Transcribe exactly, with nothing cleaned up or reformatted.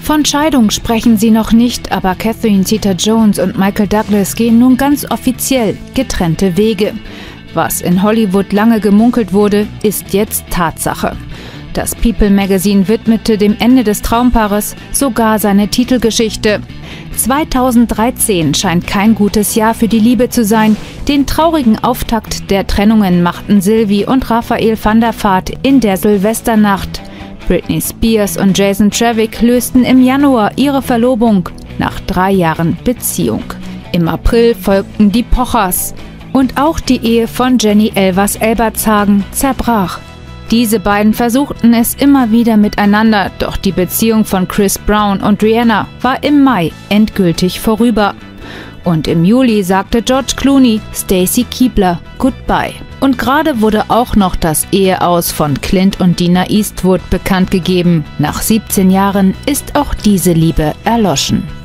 Von Scheidung sprechen sie noch nicht, aber Catherine Zeta-Jones und Michael Douglas gehen nun ganz offiziell getrennte Wege. Was in Hollywood lange gemunkelt wurde, ist jetzt Tatsache. Das People Magazine widmete dem Ende des Traumpaares sogar seine Titelgeschichte. zweitausenddreizehn scheint kein gutes Jahr für die Liebe zu sein. Den traurigen Auftakt der Trennungen machten Sylvie und Raphael van der Vaart in der Silvesternacht. Britney Spears und Jason Travick lösten im Januar ihre Verlobung nach drei Jahren Beziehung. Im April folgten die Pochers und auch die Ehe von Jenny Elvers-Elbertshagen zerbrach. Diese beiden versuchten es immer wieder miteinander, doch die Beziehung von Chris Brown und Rihanna war im Mai endgültig vorüber. Und im Juli sagte George Clooney Stacy Keibler Goodbye. Und gerade wurde auch noch das Eheaus von Clint und Dina Eastwood bekannt gegeben. Nach siebzehn Jahren ist auch diese Liebe erloschen.